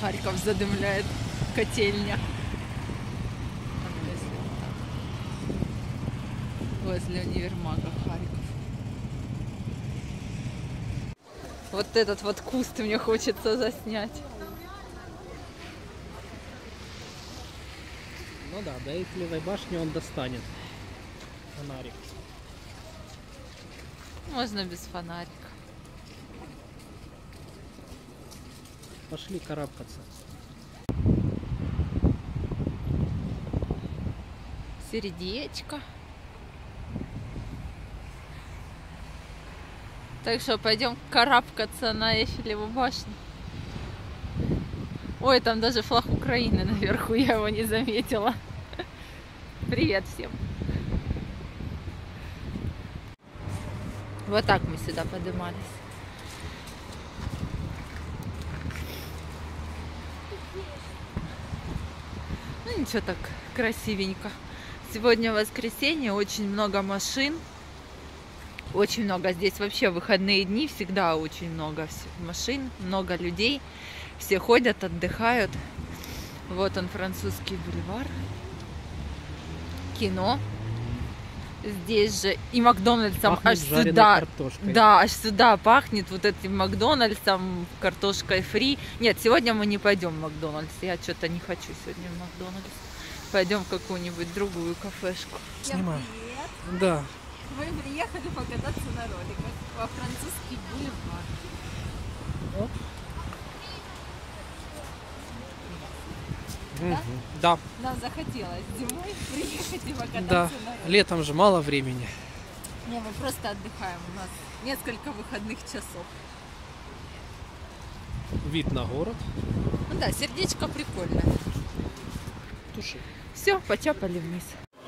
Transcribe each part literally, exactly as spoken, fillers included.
Харьков задымляет котельня. Возле универмага Харьков. Вот этот вот куст мне хочется заснять. Ну да, до Эйфелевой башни он достанет фонарик. Можно без фонарика. Пошли карабкаться. Сердечко. Так что пойдем карабкаться на Эйфелеву башню. Ой, там даже флаг Украины наверху, я его не заметила. Привет всем. Вот так мы сюда поднимались. Ну ничего, так красивенько. Сегодня воскресенье, очень много машин. Очень много. Здесь вообще выходные дни, всегда очень много машин, много людей. Все ходят, отдыхают. Вот он, французский бульвар. Кино. Здесь же и Макдональдсом аж сюда. Картошкой. Да, аж сюда пахнет вот этим Макдональдсом, картошкой фри. Нет, сегодня мы не пойдем в Макдональдс. Я что-то не хочу сегодня в Макдональдс. Пойдем в какую-нибудь другую кафешку. Снимай. Да. Мы приехали покататься на роликах во французский бульвар. О. Да? Да. Нам захотелось зимой приехать и покататься да. на роликах. Летом же мало времени. Не, мы просто отдыхаем. У нас несколько выходных часов. Вид на город. Ну да, сердечко прикольное. Туши. Все, почапали вниз.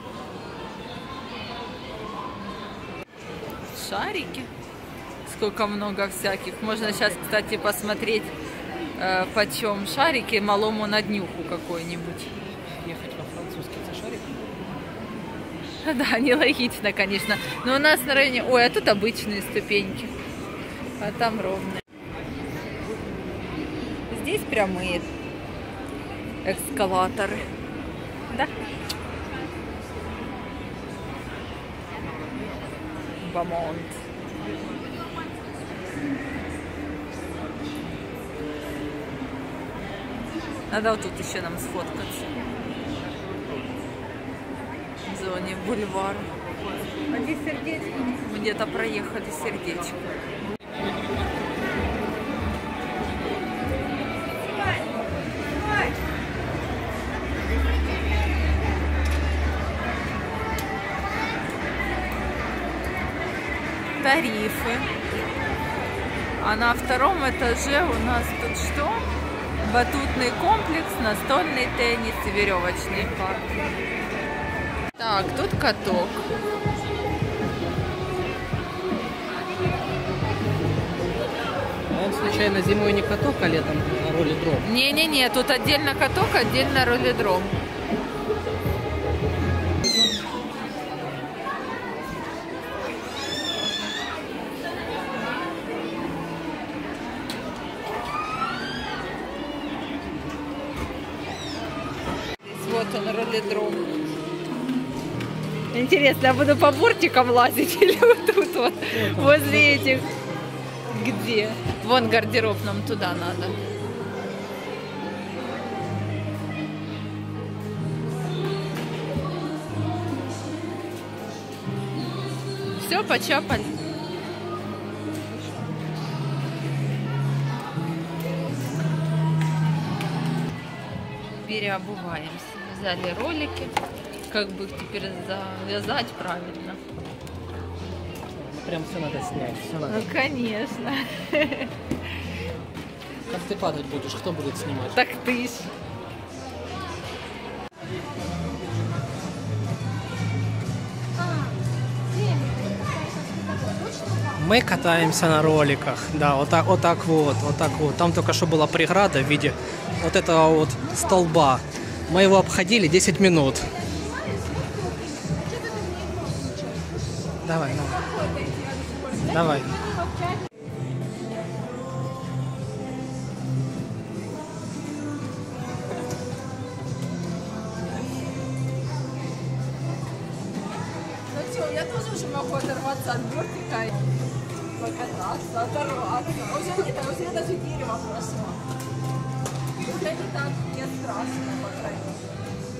Шарики. Сколько много всяких. Можно сейчас, кстати, посмотреть, э, почем шарики малому на днюху какой-нибудь. Ехать во французский за шарик? Да, нелогично, конечно. Но у нас на районе... Ой, а тут обычные ступеньки. А там ровные. Здесь прямые эскалаторы. Да? Бамонт. Надо вот тут еще нам сфоткаться. В зоне бульвара. А здесь сердечко. Мы где-то проехали сердечко. Тарифы. А на втором этаже у нас тут что? Батутный комплекс, настольный теннис и веревочный парк. Так, тут каток. А он случайно зимой не каток, а летом ролидром? Не-не-не, тут отдельно каток, отдельно ролидром. Вот он, ролидром. Интересно, я буду по бортикам лазить или вот тут вот, возле этих? Где? Вон гардероб, нам туда надо. Все, почапали. Переобуваемся. Взяли ролики. Как бы их теперь завязать правильно. Прям все надо снять. Все надо. Ну, конечно. Как ты падать будешь? Кто будет снимать? Так ты ж. Мы катаемся на роликах. Да, вот так, вот так вот, вот так вот. Там только что была преграда в виде вот этого вот столба. Мы его обходили десять минут. Давай, давай. Давай. я тоже уже могу оторваться от бортика и покататься, оторваться. Уже нет, уже даже дерево прошло. Это не так, не страшно, по крайней мере.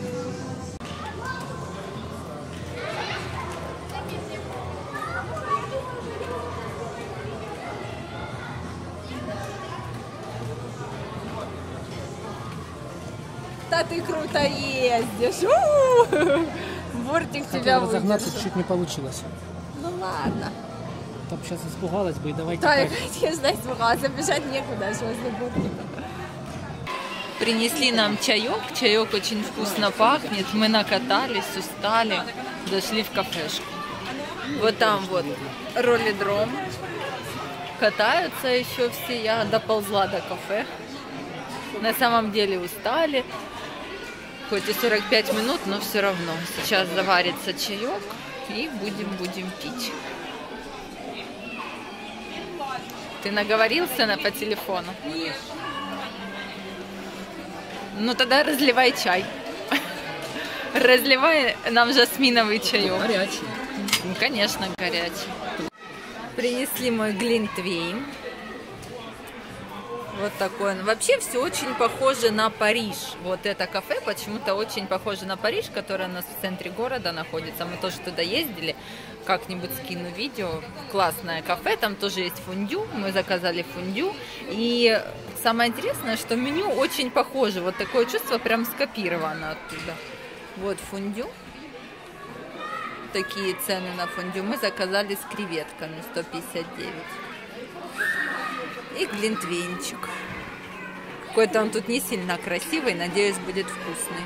Да ты круто ездишь! У-у-у! Бортик тебя выдержал. Разогнаться чуть не получилось. Ну ладно. Там сейчас испугалась бы и давайте. Да, я, конечно, испугалась. Бежать некуда аж возле бортика. Принесли нам чаек. Чаек очень вкусно пахнет. Мы накатались, устали. Зашли в кафешку. Вот там вот роллидром. Катаются еще все. Я доползла до кафе. На самом деле устали. Хоть и сорок пять минут, но все равно. Сейчас заварится чаек и будем, будем пить. Ты наговорился на по телефону? Ну тогда разливай чай. Разливай нам жасминовый чаек. Горячий. Ну, конечно, горячий. Принесли мой глинтвейн. Вот такой он. Вообще все очень похоже на Париж. Вот это кафе почему-то очень похоже на Париж, которое у нас в центре города находится. Мы тоже туда ездили. Как-нибудь скину видео. Классное кафе. Там тоже есть фондю. Мы заказали фондю. И самое интересное, что меню очень похоже. Вот такое чувство прям скопировано оттуда. Вот фондю. Такие цены на фондю. Мы заказали с креветками сто пятьдесят девять. И глинтвейнчик. Какой-то он тут не сильно красивый, надеюсь, будет вкусный.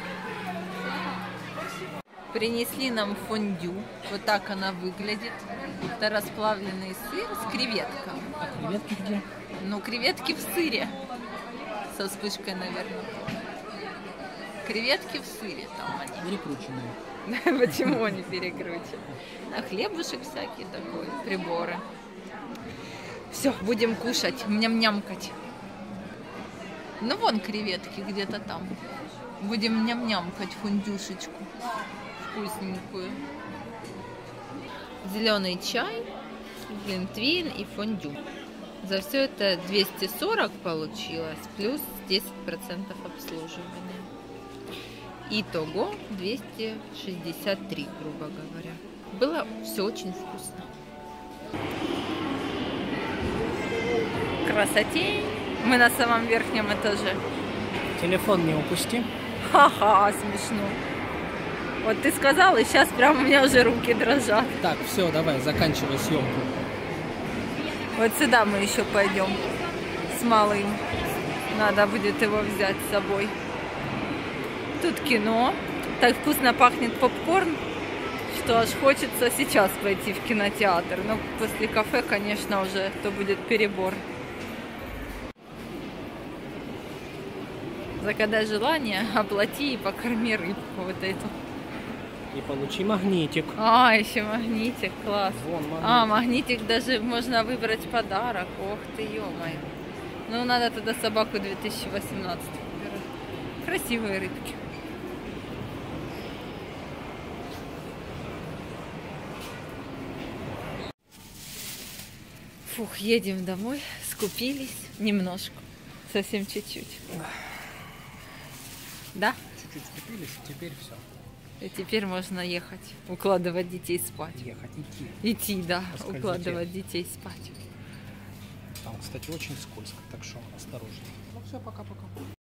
Принесли нам фондю. Вот так она выглядит. Это расплавленный сыр с креветками. А креветки где? Ну, креветки в сыре. Со вспышкой, наверное. Креветки в сыре там они. Перекрученные. Почему они перекручены? А хлебушек всякий такой, приборы. Все, будем кушать, ням-нямкать. Ну, вон креветки где-то там. Будем ням-нямкать фундюшечку. Вкусненькую. Зеленый чай, глинтвейн и фондю. За все это двести сорок получилось, плюс десять процентов обслуживания. Итого двести шестьдесят три, грубо говоря. Было все очень вкусно. Красотень. Мы на самом верхнем этаже. Телефон не упусти. Ха-ха, смешно. Вот ты сказал, и сейчас прям у меня уже руки дрожат. Так, все, давай, заканчивай съемку. Вот сюда мы еще пойдем с малым. Надо будет его взять с собой. Тут кино. Так вкусно пахнет попкорн, что аж хочется сейчас пойти в кинотеатр. Но после кафе, конечно, уже то будет перебор. Загадай желание, оплати и покорми рыбку вот эту. И получи магнитик. А, еще магнитик, класс. Вон магнитик. А, магнитик даже можно выбрать подарок. Ох ты, ё-моё. Ну, надо тогда собаку две тысячи восемнадцать выбирать. Красивые рыбки. Фух, едем домой. Скупились немножко. Совсем чуть-чуть. Да? Чуть-чуть скупились, теперь все. И теперь можно ехать, укладывать детей спать. Ехать, идти. Идти, да, Поскользите. укладывать детей спать. Там, кстати, очень скользко, так что осторожно. Ну все, пока-пока.